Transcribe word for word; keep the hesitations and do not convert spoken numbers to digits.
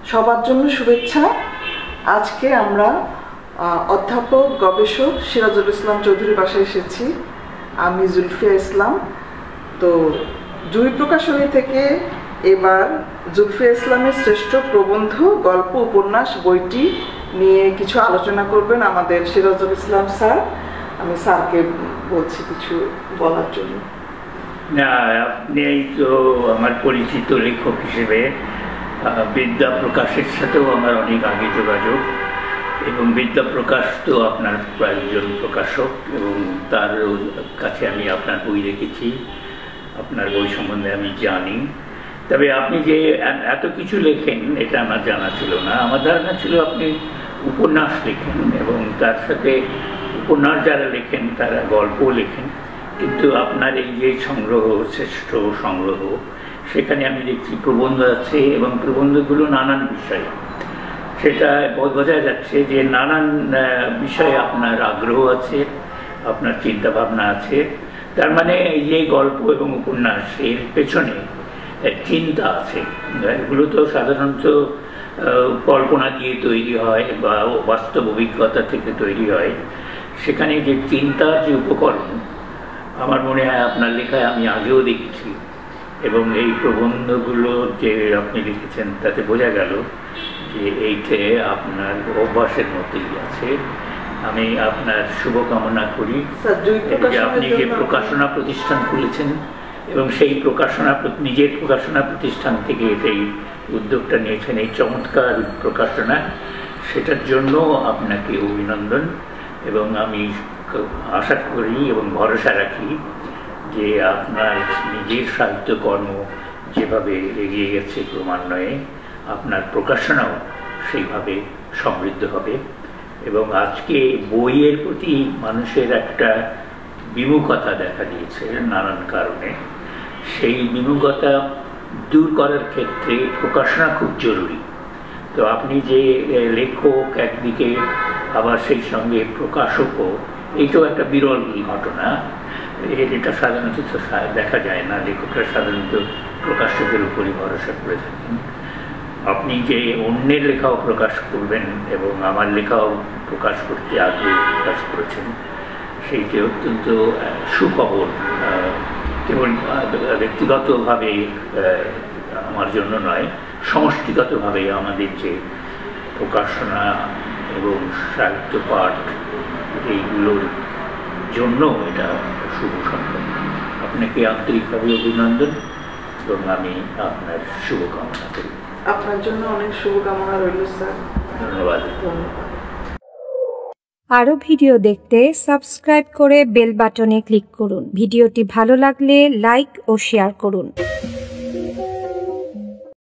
সবার জন্য শুভেচ্ছা। আজকে আমরা অধ্যাপক গবেষক সিরাজুল ইসলাম চৌধুরীর বাসায় এসেছি। আমি জুলফিয়া ইসলাম। তো জুই প্রকাশনী থেকে এবার জুলফিয়া ইসলামের শ্রেষ্ঠ প্রবন্ধ গল্প উপন্যাস বইটি নিয়ে কিছু আলোচনা করবেন আমাদের সিরাজুল ইসলাম স্যার। আমি স্যারকে বলছি কিছু বলার জন্য। না, আপনি তো আমার পরিচিত লেখক হিসেবে বিদ্যা প্রকাশের সাথেও আমার অনেক আগে যোগাযোগ, এবং বিদ্যা প্রকাশ তো আপনার একজন প্রকাশক, এবং তার কাছে আমি আপনার বই রেখেছি, আপনার বই সম্বন্ধে আমি জানি। তবে আপনি যে এত কিছু লেখেন এটা আমার জানা ছিল না। আমার ধারণা ছিল আপনি উপন্যাস লেখেন, এবং তার সাথে উপন্যাস যারা লেখেন তারা গল্পও লেখেন। কিন্তু আপনার এই যে সংগ্রহ, শ্রেষ্ঠ সংগ্রহ, সেখানে আমি দেখছি প্রবন্ধ আছে, এবং প্রবন্ধগুলো নানান বিষয়ে। সেটা বোঝা যাচ্ছে যে নানান বিষয়ে আপনার আগ্রহ আছে, আপনার চিন্তা ভাবনা আছে। তার মানে এই যে গল্প এবং উপন্যাস, এর পেছনে চিন্তা আছে। এগুলো তো সাধারণত কল্পনা দিয়ে তৈরি হয় বা বাস্তব অভিজ্ঞতা থেকে তৈরি হয়। সেখানে যে চিন্তার যে উপকরণ, আমার মনে হয় আপনার লেখায় আমি আগেও দেখেছি, এবং এই প্রবন্ধগুলো যে আপনি লিখেছেন তাতে বোঝা গেল যে এইটে আপনার অভ্যাসের মতোই আছে। আমি আপনার শুভকামনা করি যে আপনি যে প্রকাশনা প্রতিষ্ঠান খুলেছেন, এবং সেই প্রকাশনা নিজের প্রকাশনা প্রতিষ্ঠান থেকে এটাই উদ্যোগটা নিয়েছেন, এই চমৎকার প্রকাশনা, সেটার জন্য আপনাকে অভিনন্দন। এবং আমি আশা করি এবং ভরসা রাখি যে আপনার নিজের সাহিত্যকর্ম যেভাবে এগিয়ে গেছে ক্রমান্বয়ে, আপনার প্রকাশনাও সেইভাবে সমৃদ্ধ হবে। এবং আজকে বইয়ের প্রতি মানুষের একটা বিমুখতা দেখা দিয়েছে নানান কারণে। সেই বিমুখতা দূর করার ক্ষেত্রে প্রকাশনা খুব জরুরি। তো আপনি যে লেখক একদিকে, আবার সেই সঙ্গে প্রকাশকও, এইটাও একটা বিরল ঘটনা। এটা সাধারণত দেখা যায় না। লেখকরা সাধারণত প্রকাশকের উপরই ভরসা করে থাকেন। আপনি যে অন্যের লেখাও প্রকাশ করবেন এবং আমার লেখাও প্রকাশ করতে আগ্রহ প্রকাশ করেছেন, সেইটি অত্যন্ত সুখবর। কেবল ব্যক্তিগতভাবে আমার জন্য নয়, সমষ্টিগতভাবে আমাদের যে প্রকাশনা এবং সাহিত্য পাঠ, এইগুলোর জন্য এটা শুভ সংবাদ। আপনাকে আন্তরিকভাবে অভিনন্দন, এবং আমি আপনার শুভকামনা করি। আপনার জন্য অনেক শুভকামনা রইল স্যার। ধন্যবাদ। আরো ভিডিও দেখতে সাবস্ক্রাইব করে বেল বাটনে ক্লিক করুন। ভিডিওটি ভালো লাগলে লাইক ও শেয়ার করুন।